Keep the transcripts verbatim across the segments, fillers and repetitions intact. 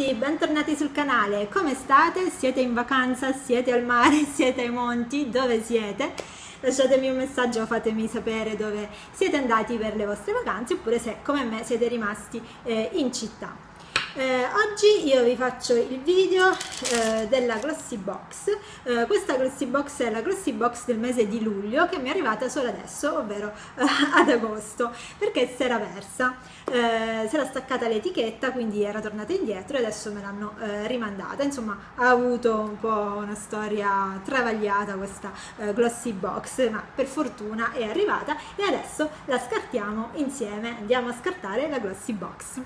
ragazzi, bentornati sul canale. Come state? Siete in vacanza? Siete al mare? Siete ai monti? Dove siete? Lasciatemi un messaggio, fatemi sapere dove siete andati per le vostre vacanze, oppure se come me siete rimasti eh, in città. Eh, oggi io vi faccio il video eh, della Glossy Box. Eh, questa Glossy Box è la Glossy Box del mese di luglio, che mi è arrivata solo adesso, ovvero eh, ad agosto, perché si era persa, eh, si era staccata l'etichetta, quindi era tornata indietro e adesso me l'hanno eh, rimandata. Insomma, ha avuto un po' una storia travagliata questa eh, Glossy Box, ma per fortuna è arrivata e adesso la scartiamo insieme. Andiamo a scartare la Glossy Box.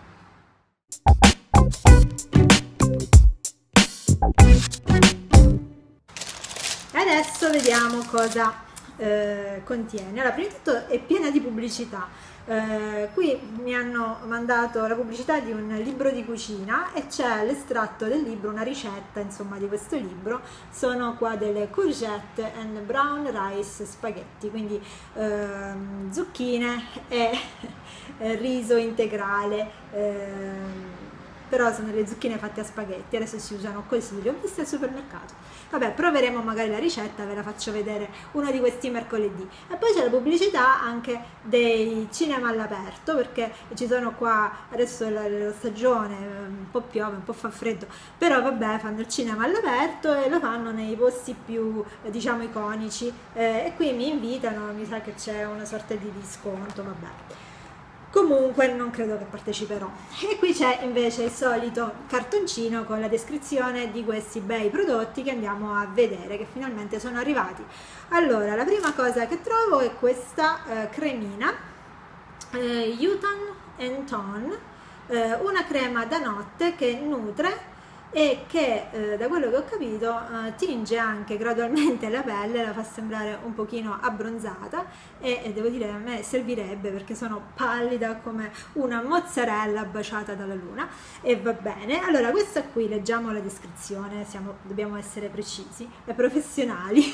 Adesso vediamo cosa eh, contiene. Allora, prima di tutto è piena di pubblicità. Eh, qui mi hanno mandato la pubblicità di un libro di cucina e c'è l'estratto del libro, una ricetta insomma di questo libro. Sono qua delle courgette and brown rice spaghetti, quindi ehm, zucchine e riso integrale, ehm, però sono le zucchine fatte a spaghetti, adesso si usano così, le ho viste al supermercato. Vabbè, proveremo magari la ricetta, ve la faccio vedere uno di questi mercoledì. E poi c'è la pubblicità anche dei cinema all'aperto, perché ci sono qua, adesso la, la stagione, un po' piove, un po' fa freddo, però vabbè, fanno il cinema all'aperto e lo fanno nei posti più, diciamo, iconici, eh, e qui mi invitano, mi sa che c'è una sorta di sconto, vabbè. Comunque non credo che parteciperò. E qui c'è invece il solito cartoncino con la descrizione di questi bei prodotti che andiamo a vedere, che finalmente sono arrivati. Allora, la prima cosa che trovo è questa eh, cremina eh, Youthon and Tone, eh, una crema da notte che nutre e che eh, da quello che ho capito eh, tinge anche gradualmente la pelle, la fa sembrare un pochino abbronzata e, e devo dire a me servirebbe, perché sono pallida come una mozzarella baciata dalla luna. E va bene. Allora, questa qui, leggiamo la descrizione, siamo, dobbiamo essere precisi e professionali.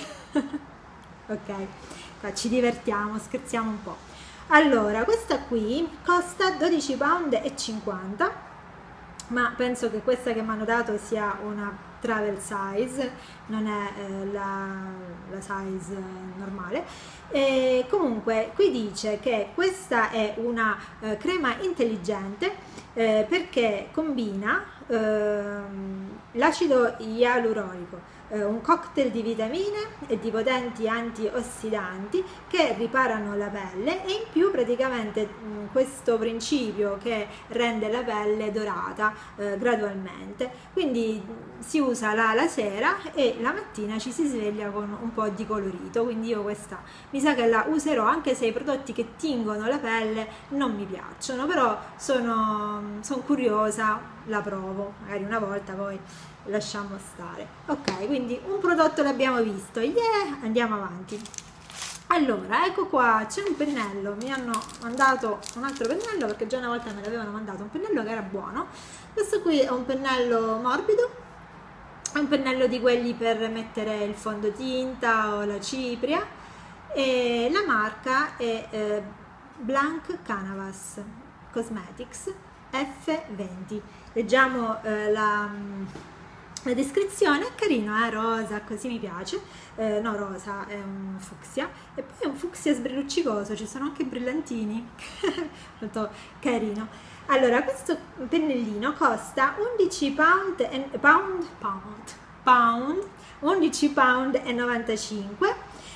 Ok, qua ci divertiamo, scherziamo un po'. Allora, questa qui costa dodici pound e cinquanta, ma penso che questa che mi hanno dato sia una travel size, non è eh, la, la size normale. E comunque qui dice che questa è una eh, crema intelligente eh, perché combina eh, l'acido ialuronico, eh, un cocktail di vitamine e di potenti antiossidanti che riparano la pelle, e in più praticamente mh, questo principio che rende la pelle dorata eh, gradualmente, quindi si usa la, la sera e la mattina ci si sveglia con un po' di colorito. Quindi io questa mi sa che la userò, anche se i prodotti che tingono la pelle non mi piacciono, però sono, sono curiosa, la provo magari una volta, poi lasciamo stare. Ok, quindi un prodotto l'abbiamo visto, yeah! Andiamo avanti. Allora, ecco qua, c'è un pennello, mi hanno mandato un altro pennello, perché già una volta me l'avevano mandato un pennello che era buono. Questo qui è un pennello morbido, è un pennello di quelli per mettere il fondotinta o la cipria, e la marca è eh, Blanc Canvas Cosmetics F venti. Leggiamo eh, la, la descrizione. È carino, è eh? Rosa, così mi piace, eh, no, rosa, è un fucsia, e poi è un fucsia sbrilluccicoso, ci sono anche brillantini. Molto carino. Allora, questo pennellino costa undici pound, pound, pound, pound, undici pound e novantacinque,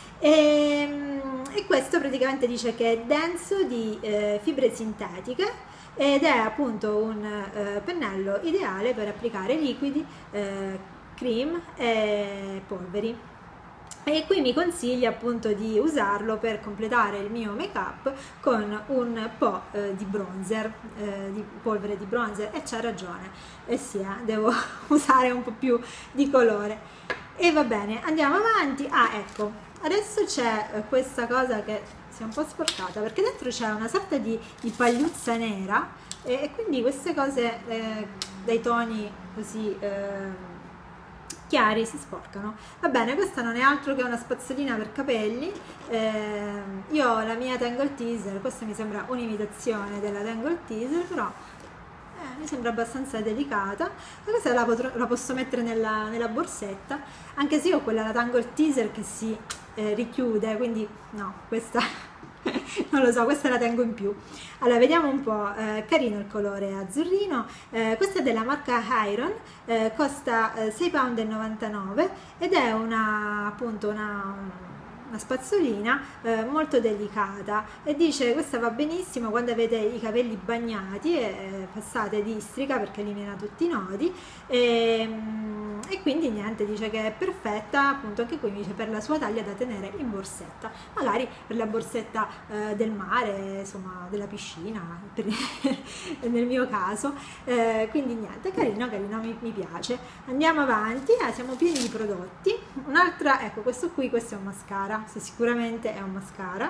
e, e questo praticamente dice che è denso di eh, fibre sintetiche ed è appunto un eh, pennello ideale per applicare liquidi, eh, cream e polveri. E qui mi consiglia appunto di usarlo per completare il mio make up con un po' eh, di bronzer, eh, di polvere di bronzer, e c'ha ragione, eh sì, eh, devo usare un po' più di colore. E va bene, andiamo avanti. Ah, ecco, adesso c'è eh, questa cosa che si è un po' sporcata, perché dentro c'è una sorta di, di pagliuzza nera, e, e quindi queste cose eh, dai toni così eh, chiari si sporcano. Va bene, questa non è altro che una spazzolina per capelli. Eh, io ho la mia Tangle Teezer, questa mi sembra un'imitazione della Tangle Teezer, però eh, mi sembra abbastanza delicata. Questa la, potrò, la posso mettere nella, nella borsetta, anche se io ho quella la Tangle Teezer che si eh, richiude, quindi no, questa non lo so, questa la tengo in più. Allora vediamo un po', eh, carino il colore azzurrino, eh, questa è della marca Iron, eh, costa eh, sei e novantanove pound ed è una appunto una una spazzolina eh, molto delicata, e dice questa va benissimo quando avete i capelli bagnati e eh, passate di istrica perché elimina tutti i nodi, e, e quindi niente, dice che è perfetta appunto anche qui, dice per la sua taglia da tenere in borsetta, magari per la borsetta eh, del mare, insomma della piscina per, nel mio caso, eh, quindi niente, carino carino, mi, mi piace. Andiamo avanti, ah, siamo pieni di prodotti. Un'altra, ecco, questo qui, questo è un mascara, sicuramente è un mascara,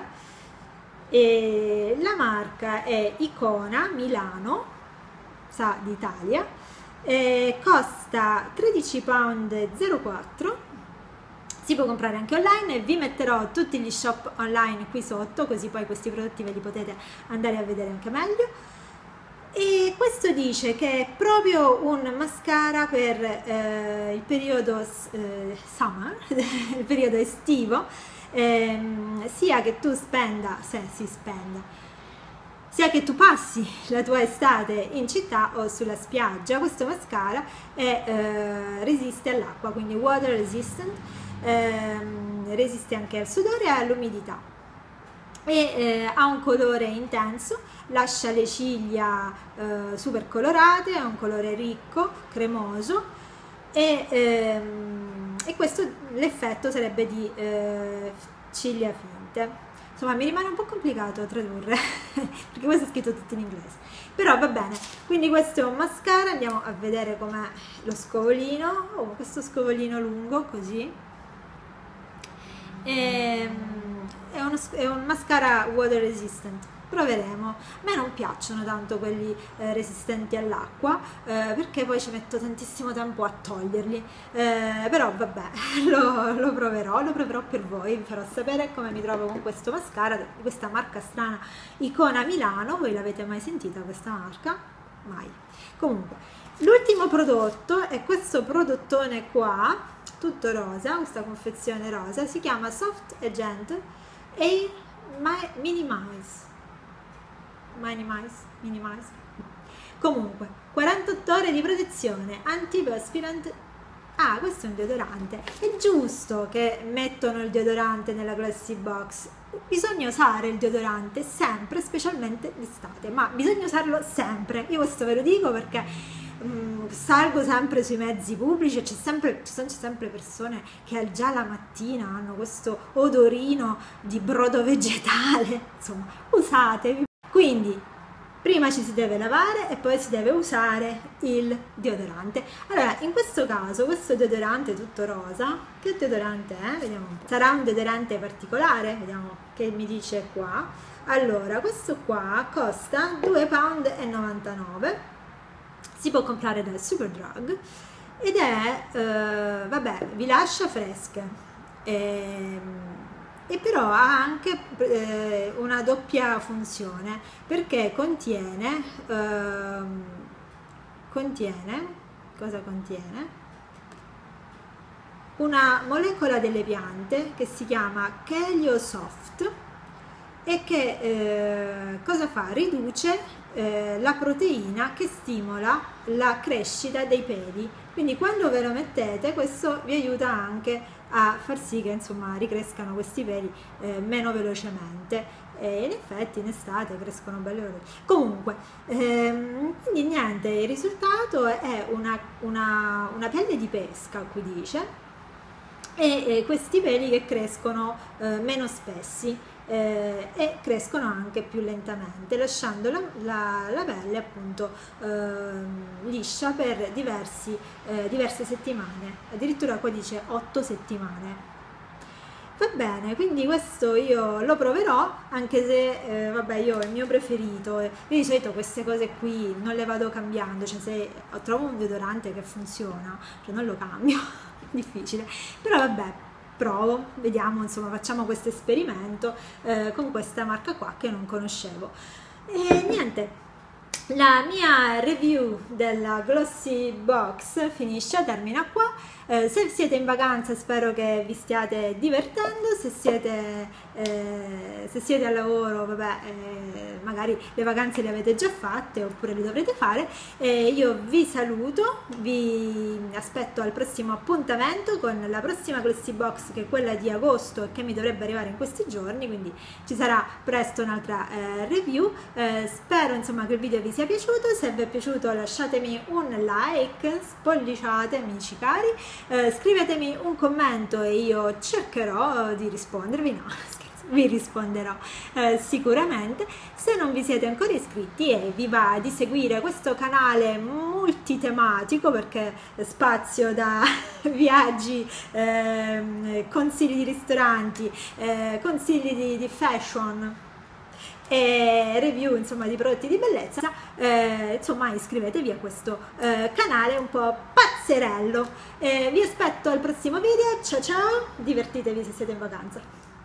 e la marca è Icona Milano, sa d'Italia, e costa tredici e zero quattro pound. Si può comprare anche online e vi metterò tutti gli shop online qui sotto, così poi questi prodotti ve li potete andare a vedere anche meglio. E questo dice che è proprio un mascara per eh, il periodo eh, summer, il periodo estivo, ehm, sia che tu spenda, se si spenda, sia che tu passi la tua estate in città o sulla spiaggia. Questo mascara è, eh, resiste all'acqua, quindi water resistant, ehm, resiste anche al sudore e all'umidità, e eh, ha un colore intenso, lascia le ciglia eh, super colorate, ha un colore ricco, cremoso, e, ehm, e questo l'effetto sarebbe di eh, ciglia finte. Insomma, mi rimane un po' complicato a tradurre perché questo è scritto tutto in inglese, però va bene. Quindi questo è un mascara, andiamo a vedere com'è lo scovolino. Oh, questo scovolino lungo così, e, è, uno, è un mascara water resistant, proveremo. A me non piacciono tanto quelli eh, resistenti all'acqua, eh, perché poi ci metto tantissimo tempo a toglierli, eh, però vabbè, lo, lo proverò, lo proverò per voi, vi farò sapere come mi trovo con questo mascara di questa marca strana Icona Milano. Voi l'avete mai sentita questa marca? Mai. Comunque, l'ultimo prodotto è questo prodottone qua, tutto rosa, questa confezione rosa, si chiama Soft and Gentle Air Minimize. Minimize, minimize. Comunque, quarantotto ore di protezione antiperspirant. Ah, questo è un deodorante. È giusto che mettono il deodorante nella Glossy Box. Bisogna usare il deodorante sempre, specialmente d'estate, ma bisogna usarlo sempre. Io questo ve lo dico perché mh, salgo sempre sui mezzi pubblici e c'è sempre, ci sono sempre persone che già la mattina hanno questo odorino di brodo vegetale. Insomma, usatevi. Quindi prima ci si deve lavare e poi si deve usare il deodorante. Allora, in questo caso, questo deodorante tutto rosa, che deodorante è? Vediamo un po'. Sarà un deodorante particolare? Vediamo che mi dice qua. Allora, questo qua costa due e novantanove pound, si può comprare dal Superdrug ed è, eh, vabbè, vi lascia fresche. Ehm, e però ha anche eh, una doppia funzione, perché contiene ehm, contiene cosa contiene? Una molecola delle piante che si chiama Keliosoft e che eh, cosa fa? Riduce eh, la proteina che stimola la crescita dei peli, quindi quando ve lo mettete questo vi aiuta anche a far sì che insomma ricrescano questi peli eh, meno velocemente, e in effetti in estate crescono belli veloci. Comunque ehm, quindi niente, il risultato è una, una, una pelle di pesca, qui dice, e, e questi peli che crescono eh, meno spessi eh, e crescono anche più lentamente, lasciando la, la, la pelle appunto eh, liscia per diversi, eh, diverse settimane, addirittura qua dice otto settimane. Va bene, quindi questo io lo proverò, anche se eh, vabbè, io il mio preferito, io di solito queste cose qui non le vado cambiando, cioè se trovo un deodorante che funziona, cioè non lo cambio, difficile, però vabbè, provo, vediamo, insomma facciamo questo esperimento eh, con questa marca qua che non conoscevo. E niente, La mia review della Glossy Box finisce, termina qua. Eh, se siete in vacanza spero che vi stiate divertendo, se siete, eh, se siete al lavoro, vabbè, eh, magari le vacanze le avete già fatte oppure le dovrete fare. Eh, io vi saluto, vi aspetto al prossimo appuntamento con la prossima Glossy Box, che è quella di agosto e che mi dovrebbe arrivare in questi giorni, quindi ci sarà presto un'altra eh, review. Eh, spero insomma che il video vi sia piaciuto. Se vi è piaciuto lasciatemi un like, spolliciate amici cari, eh, scrivetemi un commento e io cercherò di rispondervi, no scherzo, vi risponderò eh, sicuramente. Se non vi siete ancora iscritti e vi va di seguire questo canale multitematico, perché spazio da viaggi, eh, consigli di ristoranti, eh, consigli di, di fashion e review insomma di prodotti di bellezza, eh, insomma iscrivetevi a questo eh, canale un po' pazzerello. Eh, vi aspetto al prossimo video, ciao ciao, divertitevi se siete in vacanza.